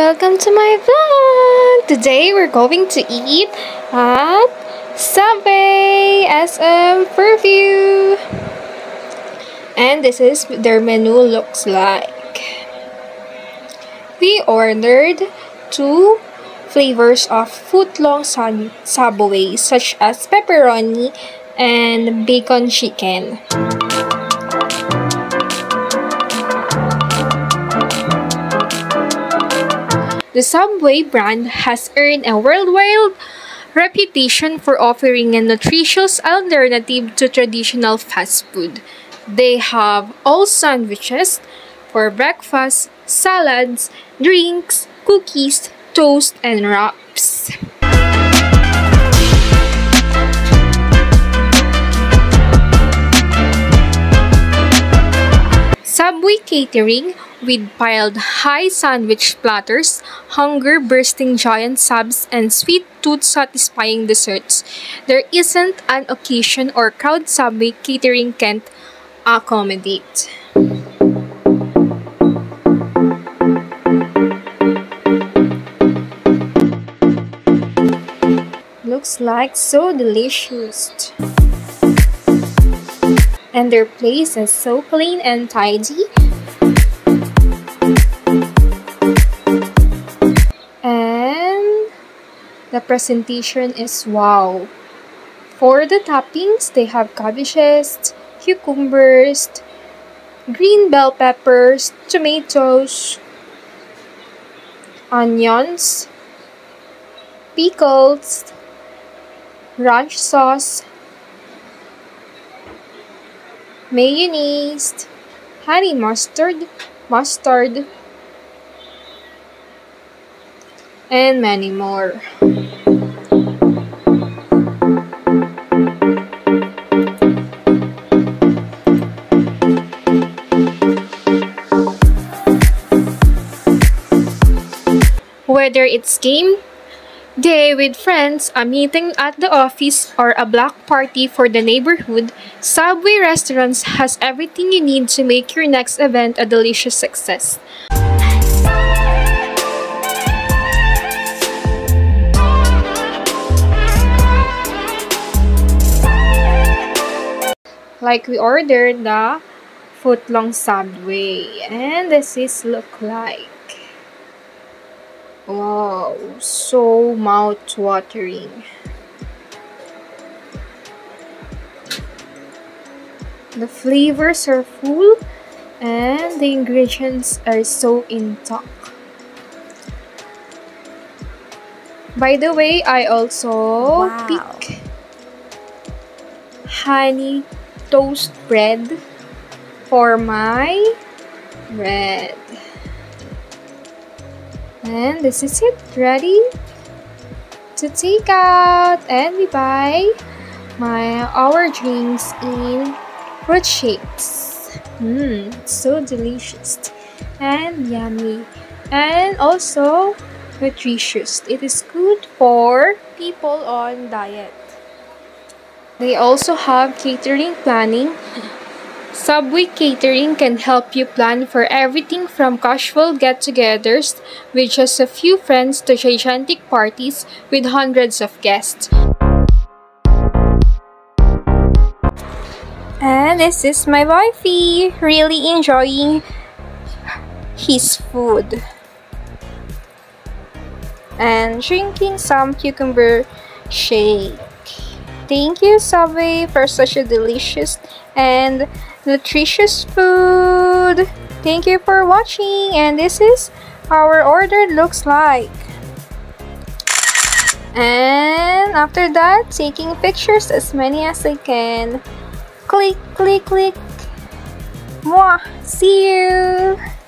welcome to my vlog! Today we're going to eat at Subway SM Fairview. And this is their menu looks like. We ordered 2 flavors of foot-long Subway such as pepperoni and bacon chicken. The Subway brand has earned a worldwide reputation for offering a nutritious alternative to traditional fast food. They have all sandwiches for breakfast, salads, drinks, cookies, toast, and wraps. Subway catering with piled high sandwich platters, hunger-bursting giant subs, and sweet tooth-satisfying desserts. There isn't an occasion or crowd Subway catering can't accommodate. Looks like so delicious. And their place is so clean and tidy. And the presentation is wow. For the toppings, they have cabbages, cucumbers, green bell peppers, tomatoes, onions, pickles, ranch sauce, mayonnaise, honey mustard, and many more. Whether it's game day with friends, a meeting at the office, or a block party for the neighborhood, Subway Restaurants has everything you need to make your next event a delicious success. Like we ordered the foot-long Subway, and this is look like. Wow, so mouth-watering. The flavors are full and the ingredients are so intact. By the way, I also pick honey toast bread for my bread. And this is it, ready to take out, and we buy our drinks in fruit shakes. So delicious and yummy, and also nutritious. It is good for people on diet. They also have catering planning. Subway catering can help you plan for everything from casual get-togethers with just a few friends to gigantic parties with hundreds of guests. And this is my wifey, really enjoying his food and drinking some cucumber shake. Thank you, Subway, for such a delicious and nutritious food. Thank you for watching, and this is our order looks like. And after that, taking pictures as many as I can. Click, click, click. Mwah. See you.